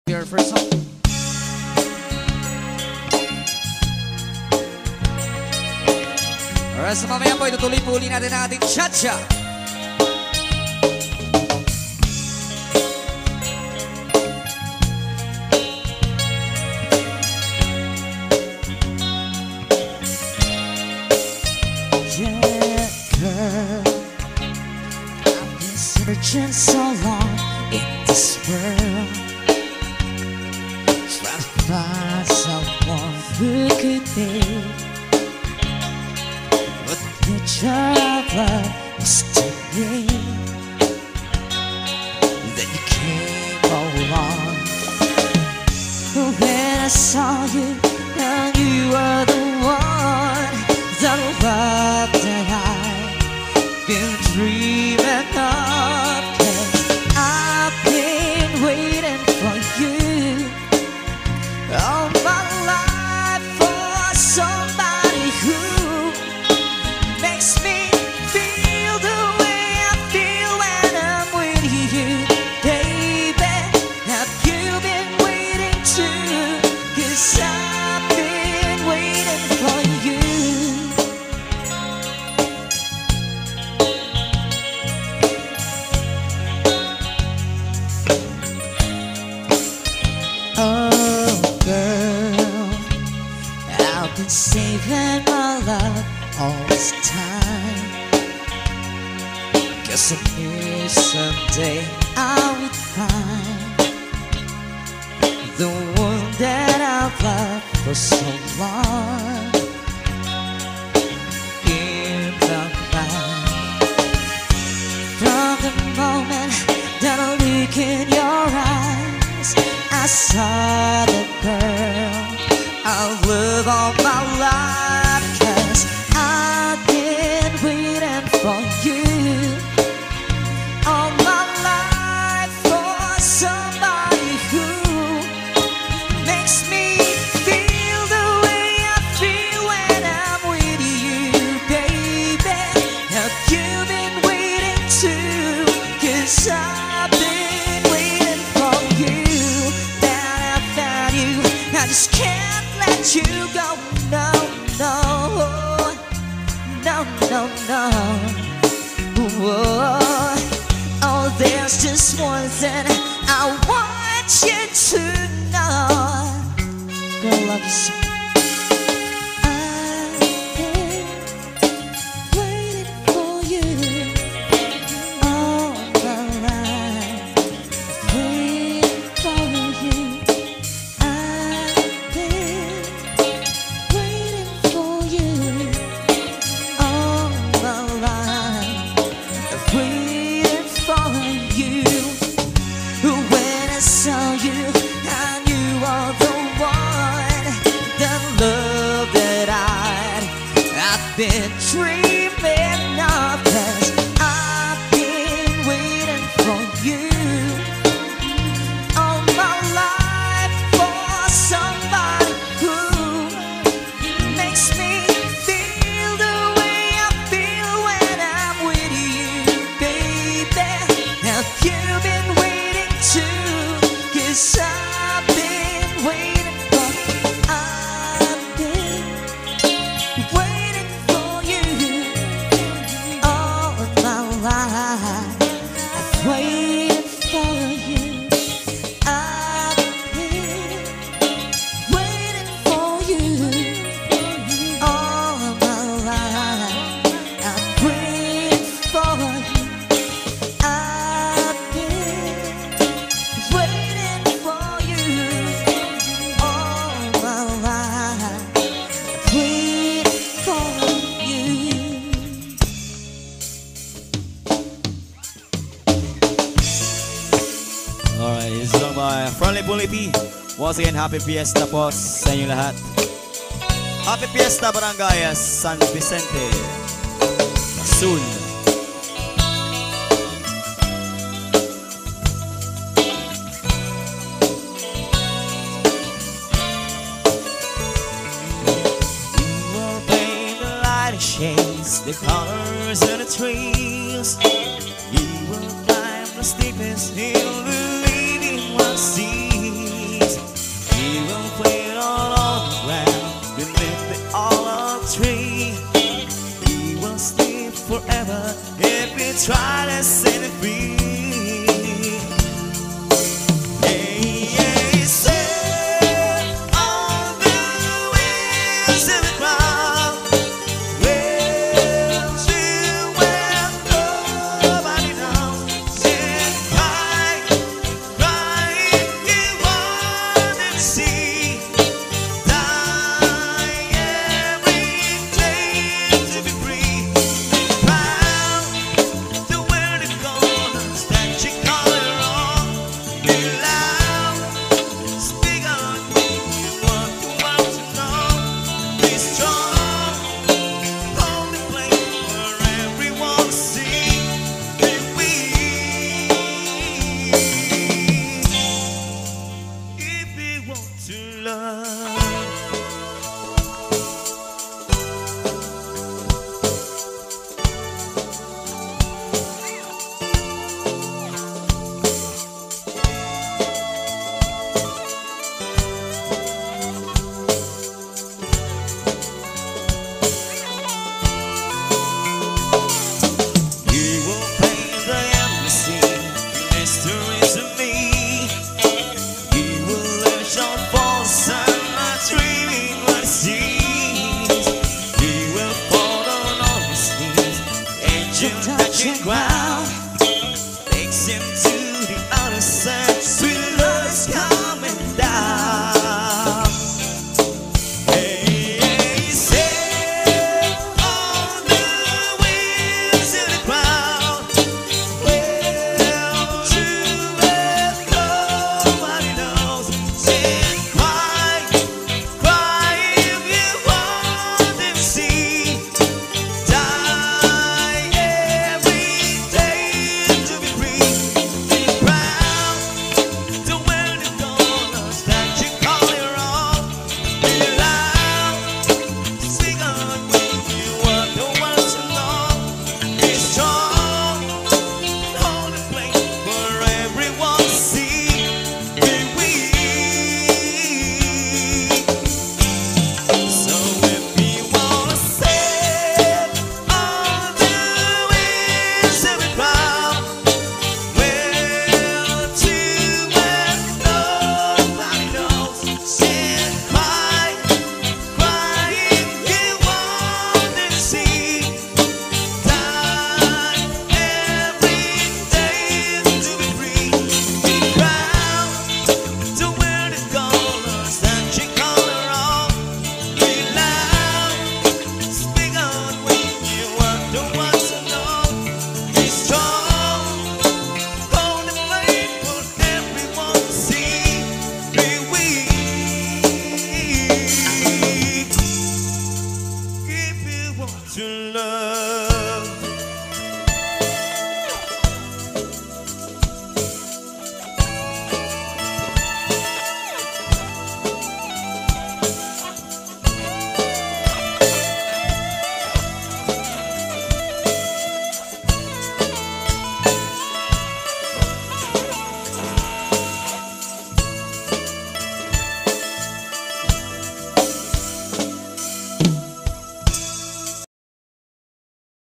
Your first song. Alright, so mamaya po itutuloy po uli natin ang ating cha-cha. Yeah, girl, I've been searching so long in this world, trying to find someone who could be what the picture of love was to me. Then you came along. When I saw you, I knew you were the one, the love that I've been dreaming of. 'Cause I've been waiting for you all my life, for somebody who makes me feel the way I feel when I'm with you, baby. Have you been waiting too? 'Cause I've been waiting for you. Oh girl, I've been saving my love all this time, 'cause I knew someday I would find the one that I've loved for so long in my mind. From the moment that I look in your eyes, I saw the girl I'll love all my life. 'Cause I've been waiting for you all my life, for somebody who makes me feel the way I feel when I'm with you, baby. Have you been waiting too? 'Cause I've been waiting for you. Now I found you, I just can't let you go. No, no, no, no, no. Whoa. Oh, there's just one thing I want you to know. Girl, I love you so. I've been waiting for you all my life, waiting for you. I've been waiting for you all my life, waiting for you. When I saw you, I knew you were the one, the love that I've been dreaming of. 'Cause I've been waiting for you all my life, for somebody who makes me feel the way I feel when I'm with you, baby. Have you been waiting too? 'Cause I've been waiting for, I've been waiting for you all my life. I've waited for you. I've been waiting for you all my life. I've waited for you. I've been waiting for you all my life. I've waited for you. Alright, this is song by Friendly Bully P. Once again, happy fiesta po sa inyo lahat. Happy fiesta Barangay San Vicente. Soon. We will paint the light shades, the colors of the trees. We will climb the steepest hill, believing we'll see. try to set it free. Yeah, said all the winds of the ground will chill where nobody knows. Said cry, cry, you want to see. Die every day to be free. Proud to wear the colors that you call it wrong. Be loud, speak out what you want to know. Be strong, hold the flame for everyone to see. Be weak if we want to love.